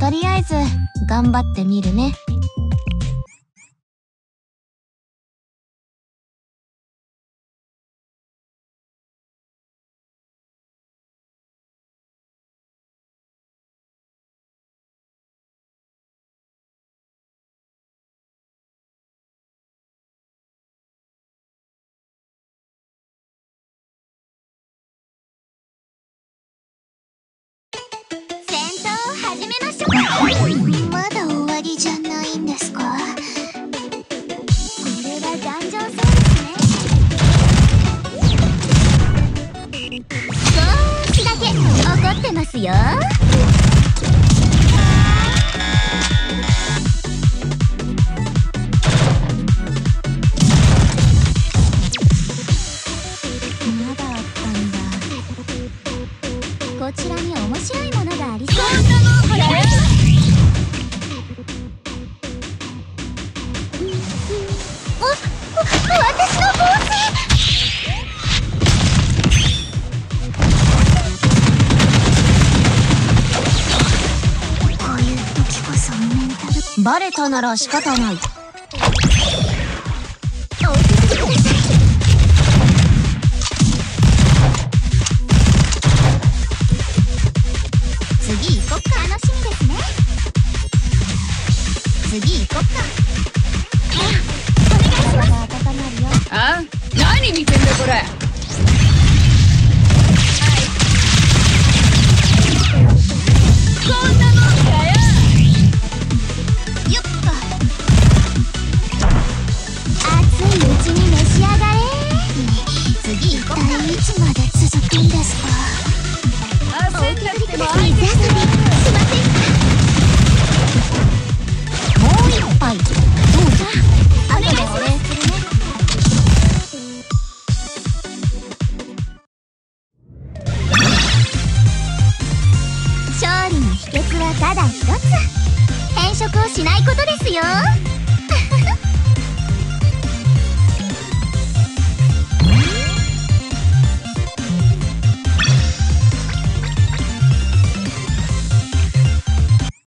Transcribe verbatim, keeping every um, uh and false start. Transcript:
とりあえず頑張ってみるね。 始めましょう。まだ終わりじゃないんですか？これは頑丈そうですね。少しだけ怒ってますよ。まだあったんだ。こちらに面白いものがありそう。私の帽子！こういう時こそメンタル。 バレたなら仕方ない。 お気づきください。次行こっか。楽しみですね。次行こっか。お願いします。 あ？何見てんだこれ。こんなもんかよ。 よっと。熱いうちに召し上がれ。次一体いつまで続くんですか？ 焦んなくても水遊びしませんか？ もう一杯どうぞ。後でお礼するね。 勝利の秘訣はただ一つ。変色をしないことですよ。